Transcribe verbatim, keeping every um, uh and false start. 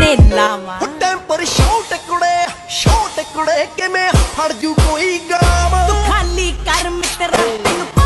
ਲਾਵਾਂ temper shot ਕੁੜੇ shot ਕੁੜੇ ਕਿਵੇਂ ਫੜ ਜੂ ਕੋਈ ਗਾਮ ਤੂੰ ਖਾਲੀ ਕਰ ਮਿੱਤਰਾ ਤੈਨੂੰ